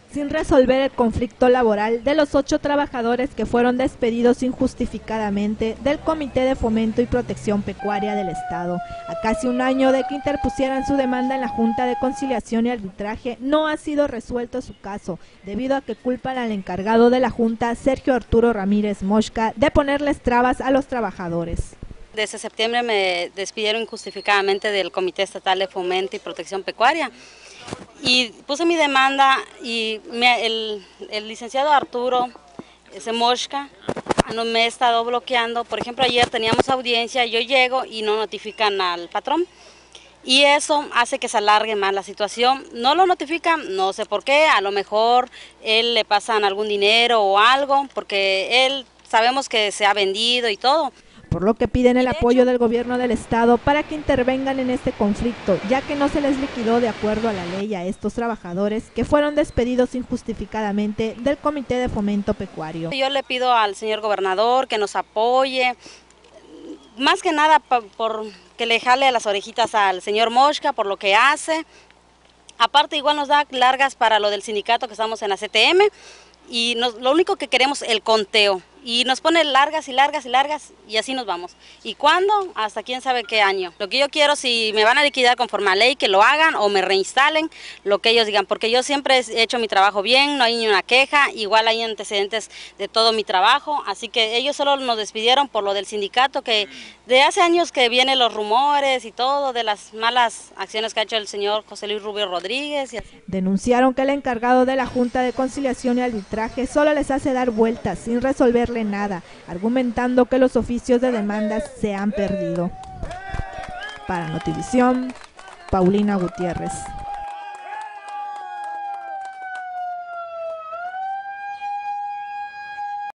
sin resolver el conflicto laboral de los 8 trabajadores que fueron despedidos injustificadamente del Comité de Fomento y Protección Pecuaria del Estado. A casi un año de que interpusieran su demanda en la Junta de Conciliación y Arbitraje, no ha sido resuelto su caso, debido a que culpan al encargado de la Junta, Sergio Arturo Ramírez Moshka, de ponerles trabas a los trabajadores. Desde septiembre me despidieron injustificadamente del Comité Estatal de Fomento y Protección Pecuaria. Y puse mi demanda y el licenciado Arturo Moshka no me ha estado bloqueando. Por ejemplo, ayer teníamos audiencia, yo llego y no notifican al patrón. Y eso hace que se alargue más la situación. No lo notifican, no sé por qué, a lo mejor él le pasan algún dinero o algo, porque él sabemos que se ha vendido y todo. Por lo que piden el apoyo del gobierno del estado para que intervengan en este conflicto, ya que no se les liquidó de acuerdo a la ley a estos trabajadores que fueron despedidos injustificadamente del Comité de Fomento Pecuario. Yo le pido al señor gobernador que nos apoye, más que nada por que le jale las orejitas al señor Moshka por lo que hace. Aparte igual nos da largas para lo del sindicato que estamos en la CTM y lo único que queremos es el conteo. Y nos pone largas y largas y largas y así nos vamos. ¿Y cuándo? Hasta quién sabe qué año. Lo que yo quiero, si me van a liquidar conforme a ley, que lo hagan o me reinstalen, lo que ellos digan. Porque yo siempre he hecho mi trabajo bien, no hay ni una queja, igual hay antecedentes de todo mi trabajo. Así que ellos solo nos despidieron por lo del sindicato, que de hace años que vienen los rumores y todo, de las malas acciones que ha hecho el señor José Luis Rubio Rodríguez. Denunciaron que el encargado de la Junta de Conciliación y Arbitraje solo les hace dar vueltas sin resolver nada, argumentando que los oficios de demandas se han perdido. Para Notivisión, Paulina Gutiérrez.